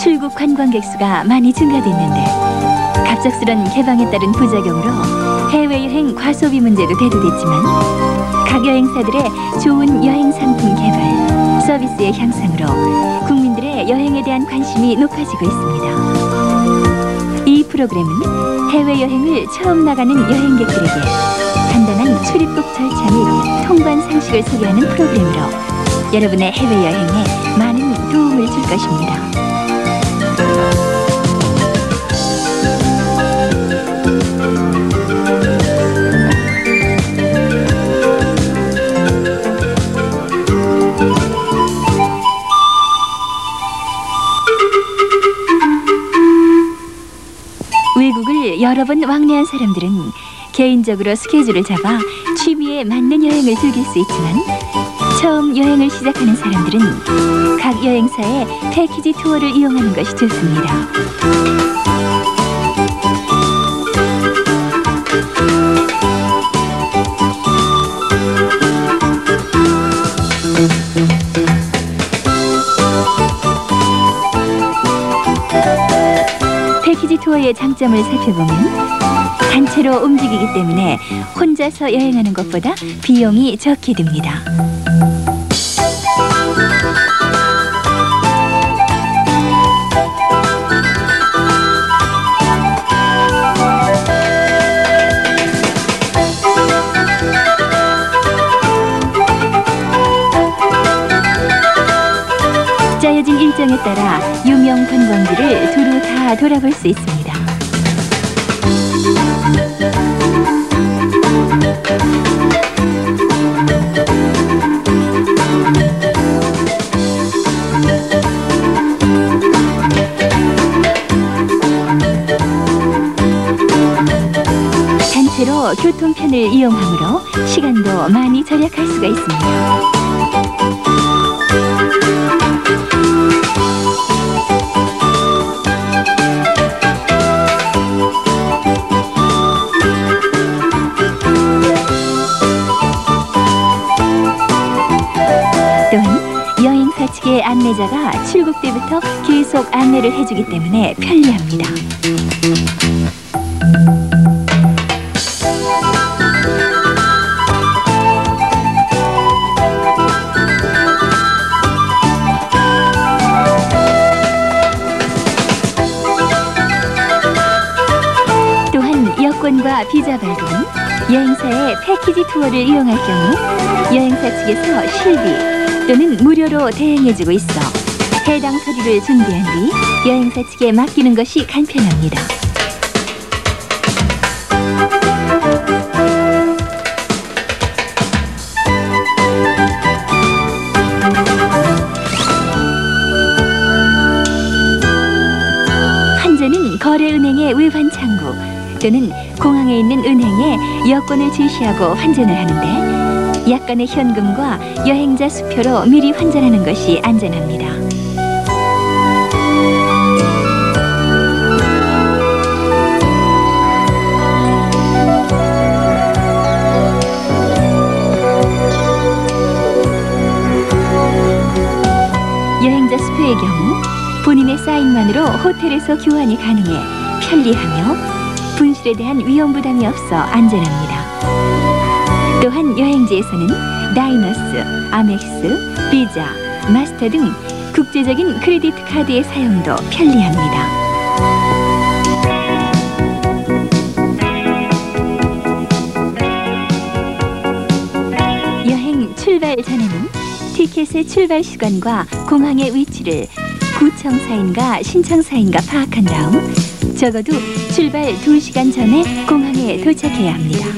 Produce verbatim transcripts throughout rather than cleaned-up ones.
출국 관광객 수가 많이 증가됐는데 갑작스런 개방에 따른 부작용으로 해외여행 과소비 문제도 대두됐지만 각 여행사들의 좋은 여행 상품 개발, 서비스의 향상으로 국민들의 여행에 대한 관심이 높아지고 있습니다. 이 프로그램은 해외여행을 처음 나가는 여행객들에게 간단한 출입국 절차 및 통관 상식을 소개하는 프로그램으로 여러분의 해외여행에 많은 도움을 줄 것입니다. 외국을 여러 번 왕래한 사람들은 개인적으로 스케줄을 잡아 취미에 맞는 여행을 즐길 수 있지만 처음 여행을 시작하는 사람들은 각 여행사의 패키지 투어를 이용하는 것이 좋습니다. 패키지 투어의 장점을 살펴보면 단체로 움직이기 때문에 혼자서 여행하는 것보다 비용이 적게 듭니다. 짜여진 일정에 따라 유명 관광지를 두루 다 돌아볼 수 있습니다. 단체로 교통편을 이용하므로 시간도 많이 절약할 수가 있습니다. 또한 여행사 측의 안내자가 출국 때부터 계속 안내를 해주기 때문에 편리합니다. 또한 여권과 비자 발급은 여행사의 패키지 투어를 이용할 경우 여행사 측에서 실비 또는 무료로 대행해주고 있어 해당 서류를 준비한 뒤 여행사 측에 맡기는 것이 간편합니다. 환전은 거래은행의 외환 창구 또는 공항에 있는 은행에 여권을 제시하고 환전을 하는데 약간의 현금과 여행자 수표로 미리 환전하는 것이 안전합니다. 여행자 수표의 경우 본인의 사인만으로 호텔에서 교환이 가능해 편리하며 분실에 대한 위험 부담이 없어 안전합니다. 또한 여행지에서는 다이너스, 아멕스, 비자, 마스터 등 국제적인 크레디트 카드의 사용도 편리합니다. 여행 출발 전에는 티켓의 출발 시간과 공항의 위치를 구청사인과 신청사인과 파악한 다음 적어도 출발 두 시간 전에 공항에 도착해야 합니다.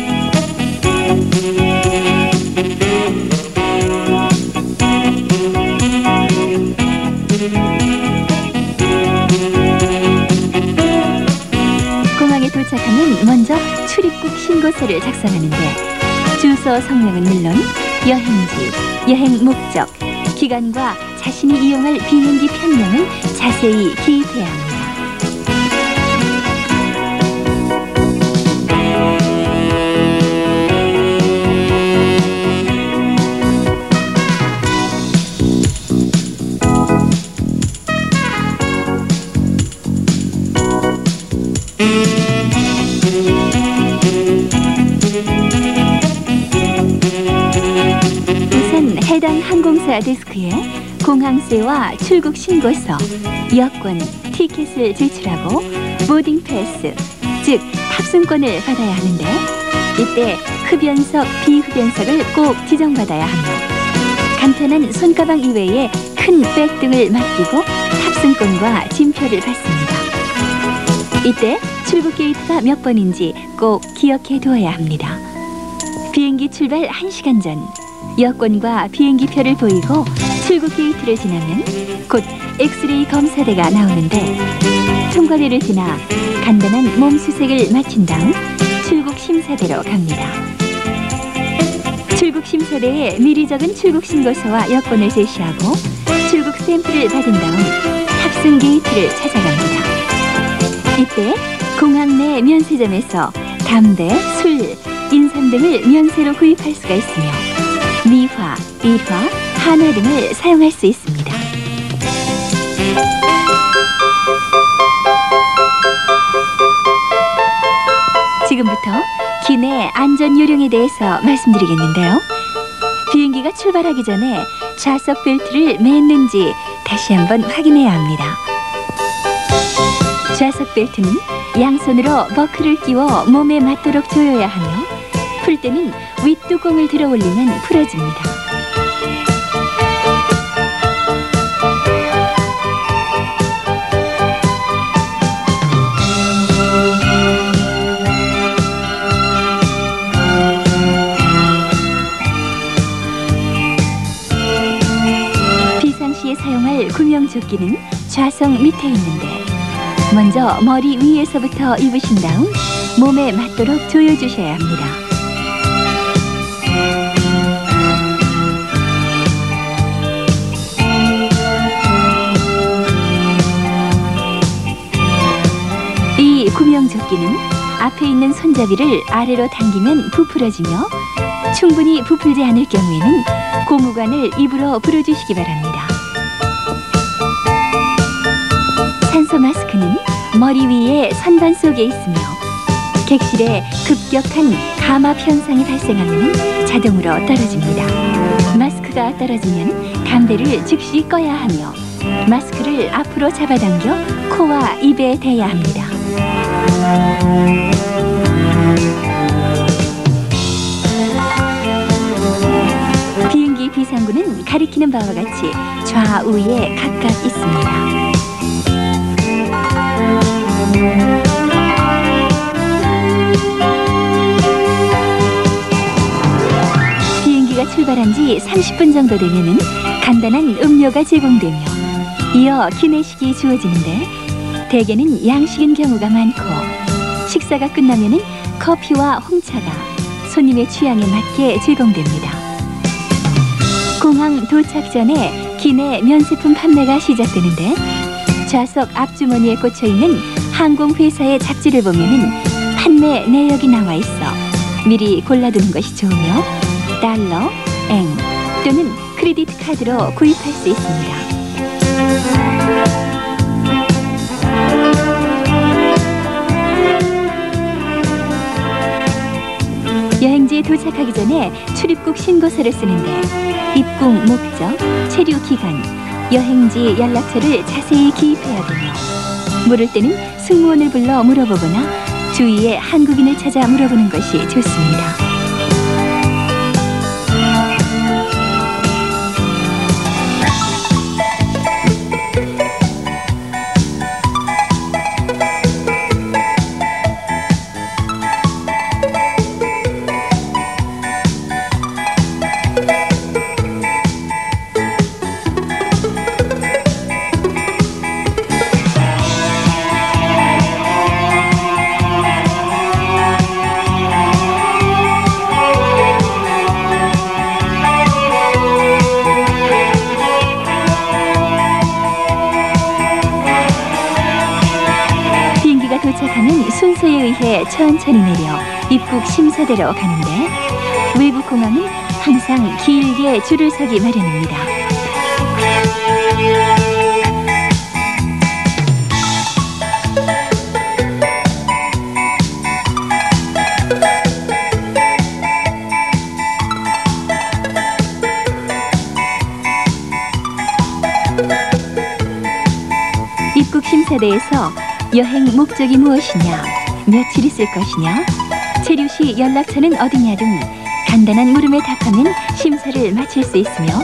공항에 도착하면 먼저 출입국 신고서를 작성하는데 주소 성명은 물론 여행지, 여행 목적, 기간과 자신이 이용할 비행기 편명을 자세히 기입해야 합니다. 우선 해당 항공사 데스크에 공항세와 출국 신고서, 여권, 티켓을 제출하고 보딩 패스, 즉 탑승권을 받아야 하는데 이때 흡연석, 비흡연석을 꼭 지정받아야 하며 간편한 손가방 이외에 큰 백 등을 맡기고 탑승권과 짐표를 받습니다. 이때 출국 게이트가 몇 번인지 꼭 기억해 두어야 합니다. 비행기 출발 한 시간 전 여권과 비행기표를 보이고 출국 게이트를 지나면 곧 엑스레이 검사대가 나오는데 통과대를 지나 간단한 몸 수색을 마친 다음 출국 심사대로 갑니다. 출국 심사대에 미리 적은 출국 신고서와 여권을 제시하고 출국 스탬프를 받은 다음 탑승 게이트를 찾아갑니다. 이때 공항 내 면세점에서 담배, 술, 인삼 등을 면세로 구입할 수가 있으며 미화, 일화, 한화 등을 사용할 수 있습니다. 지금부터 기내 안전 요령에 대해서 말씀드리겠는데요. 비행기가 출발하기 전에 좌석 벨트를 맸는지 다시 한번 확인해야 합니다. 좌석 벨트는 양손으로 버클을 끼워 몸에 맞도록 조여야 하며 풀 때는 윗뚜껑을 들어 올리면 풀어집니다. 비상시에 사용할 구명조끼는 좌석 밑에 있는데 먼저 머리 위에서부터 입으신 다음 몸에 맞도록 조여주셔야 합니다. 이 구명조끼는 앞에 있는 손잡이를 아래로 당기면 부풀어지며 충분히 부풀지 않을 경우에는 고무관을 입으로 불어주시기 바랍니다. 산소 마스크는 머리 위에 선반 속에 있으며 객실에 급격한 감압 현상이 발생하면 자동으로 떨어집니다. 마스크가 떨어지면 담배를 즉시 꺼야 하며 마스크를 앞으로 잡아당겨 코와 입에 대야 합니다. 비행기 비상구는 가리키는 바와 같이 좌우에 각각 있습니다. 비행기가 출발한 지 삼십 분 정도 되면은 간단한 음료가 제공되며 이어 기내식이 주어지는데 대개는 양식인 경우가 많고 식사가 끝나면은 커피와 홍차가 손님의 취향에 맞게 제공됩니다. 공항 도착 전에 기내 면세품 판매가 시작되는데 좌석 앞주머니에 꽂혀있는 항공회사의 잡지를 보면은 판매 내역이 나와 있어 미리 골라두는 것이 좋으며 달러, 엔 또는 크레디트 카드로 구입할 수 있습니다. 여행지에 도착하기 전에 출입국 신고서를 쓰는데 입국 목적, 체류 기간, 여행지 연락처를 자세히 기입해야 되며 모를 때는 승무원을 불러 물어보거나 주위에 한국인을 찾아 물어보는 것이 좋습니다. 도착하는 순서에 의해 천천히 내려 입국 심사대로 가는데 외국 공항은 항상 길게 줄을 서기 마련입니다. 심사대에서 여행 목적이 무엇이냐, 며칠 있을 것이냐, 체류 시 연락처는 어디냐 등 간단한 물음에 답하면 심사를 마칠 수 있으며,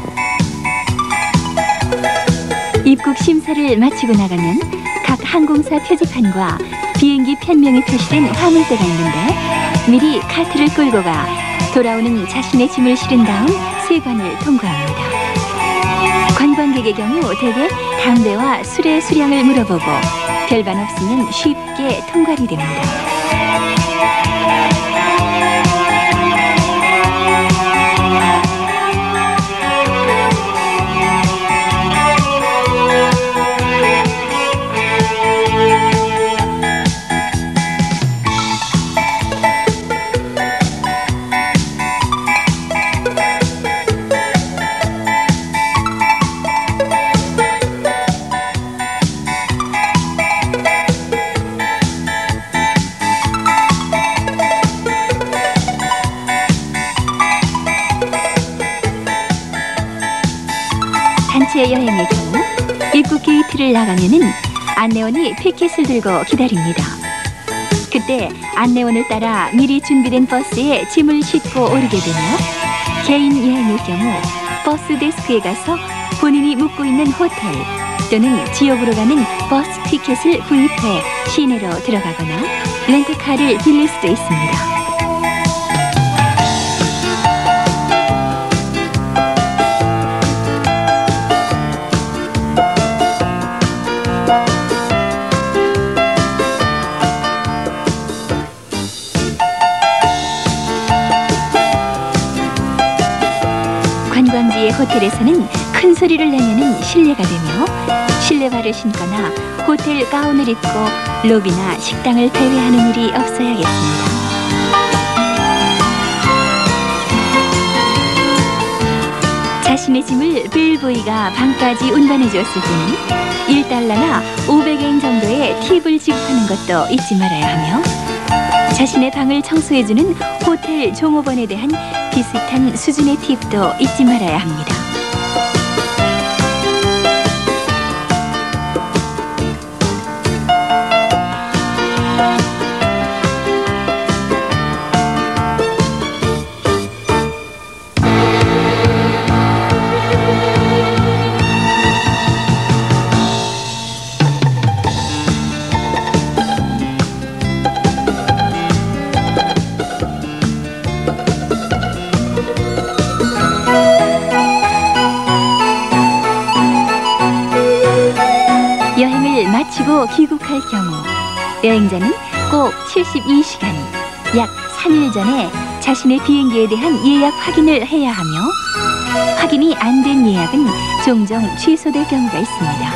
입국 심사를 마치고 나가면 각 항공사 표지판과 비행기 편명이 표시된 화물대가 있는데 미리 카트를 끌고 가 돌아오는 자신의 짐을 실은 다음 세관을 통과합니다. 관광객의 경우 대개 담배와 술의 수량을 물어보고 별반 없으면 쉽게 통과이 됩니다. 단체 여행의 경우 입국 게이트를 나가면은 안내원이 피켓을 들고 기다립니다. 그때 안내원을 따라 미리 준비된 버스에 짐을 싣고 오르게 되며, 개인 여행의 경우 버스 데스크에 가서 본인이 묵고 있는 호텔 또는 지역으로 가는 버스 티켓을 구입해 시내로 들어가거나 렌트카를 빌릴 수도 있습니다. 관광지의 호텔에서는 큰 소리를 내면은 실례가 되며, 실내화를 신거나 호텔 가운을 입고 로비나 식당을 배회하는 일이 없어야겠습니다. 자신의 짐을 벨보이가 방까지 운반해 주었을 때는 일 달러나 오백 엔 정도의 팁을 지급하는 것도 잊지 말아야 하며, 자신의 방을 청소해주는 호텔 종업원에 대한 비슷한 수준의 팁도 잊지 말아야 합니다. 여행을 마치고 귀국할 경우 여행자는 꼭 칠십이 시간, 약 삼 일 전에 자신의 비행기에 대한 예약 확인을 해야 하며, 확인이 안 된 예약은 종종 취소될 경우가 있습니다.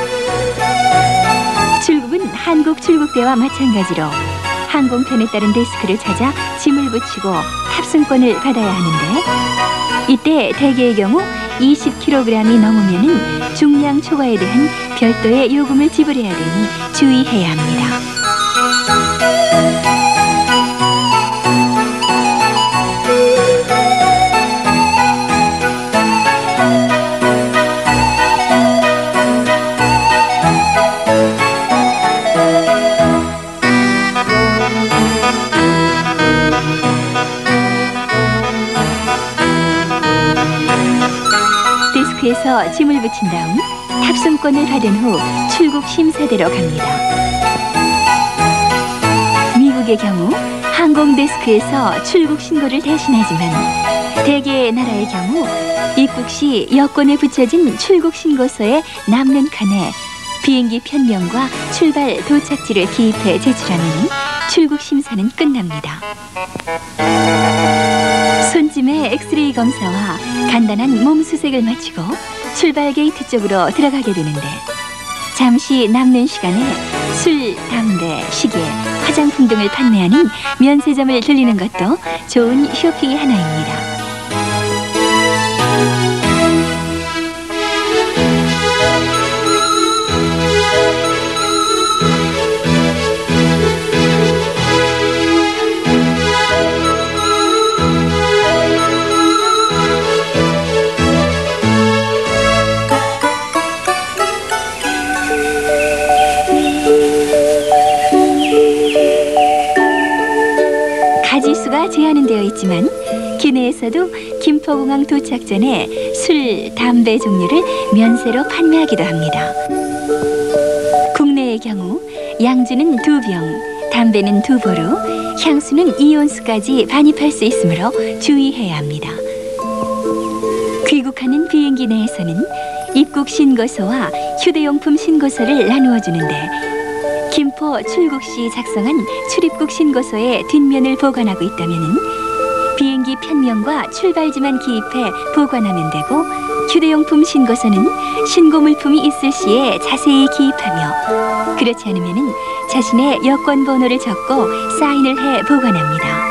출국은 한국 출국대와 마찬가지로 항공편에 따른 데스크를 찾아 짐을 붙이고 탑승권을 받아야 하는데, 이때 대개의 경우 이십 킬로그램이 넘으면 중량 초과에 대한 별도의 요금을 지불해야 되니 주의해야 합니다. 데스크에서 짐을 붙인 다음 탑승권을 받은 후 출국 심사대로 갑니다. 미국의 경우 항공 데스크에서 출국 신고를 대신하지만, 대개의 나라의 경우 입국 시 여권에 붙여진 출국 신고서에 남는 칸에 비행기 편명과 출발 도착지를 기입해 제출하면 출국 심사는 끝납니다. 손짐의 엑스레이 검사와 간단한 몸 수색을 마치고 출발 게이트 쪽으로 들어가게 되는데, 잠시 남는 시간에 술, 담배, 시계, 화장품 등을 판매하는 면세점을 들리는 것도 좋은 쇼핑의 하나입니다. 있지만 기내에서도 김포공항 도착 전에 술, 담배 종류를 면세로 판매하기도 합니다. 국내의 경우 양주는 두 병, 담배는 두 보루, 향수는 이 온수까지 반입할 수 있으므로 주의해야 합니다. 귀국하는 비행기 내에서는 입국 신고서와 휴대용품 신고서를 나누어 주는데 김포 출국 시 작성한 출입국 신고서의 뒷면을 보관하고 있다면 비행기 편명과 출발지만 기입해 보관하면 되고 휴대용품 신고서는 신고 물품이 있을 시에 자세히 기입하며 그렇지 않으면 자신의 여권 번호를 적고 사인을 해 보관합니다.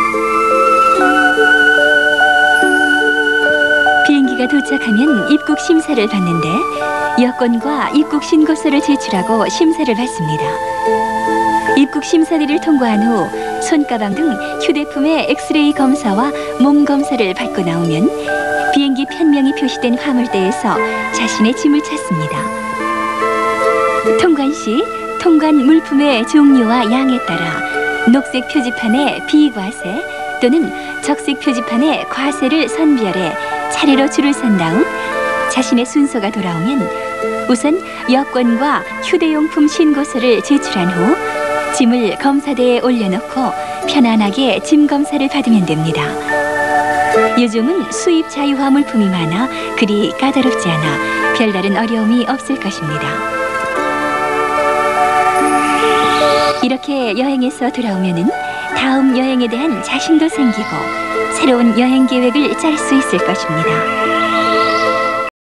비행기가 도착하면 입국 심사를 받는데 여권과 입국 신고서를 제출하고 심사를 받습니다. 입국 심사들을 통과한 후 손가방 등 휴대폰의 엑스레이 검사와 몸 검사를 받고 나오면 비행기 편명이 표시된 화물대에서 자신의 짐을 찾습니다. 통관 시 통관 물품의 종류와 양에 따라 녹색 표지판에 비과세 또는 적색 표지판에 과세를 선별해 차례로 줄을 선 다음 자신의 순서가 돌아오면 우선 여권과 휴대용품 신고서를 제출한 후 짐을 검사대에 올려놓고 편안하게 짐 검사를 받으면 됩니다. 요즘은 수입 자유화 물품이 많아 그리 까다롭지 않아 별다른 어려움이 없을 것입니다. 이렇게 여행에서 돌아오면은 다음 여행에 대한 자신도 생기고 새로운 여행 계획을 짤 수 있을 것입니다.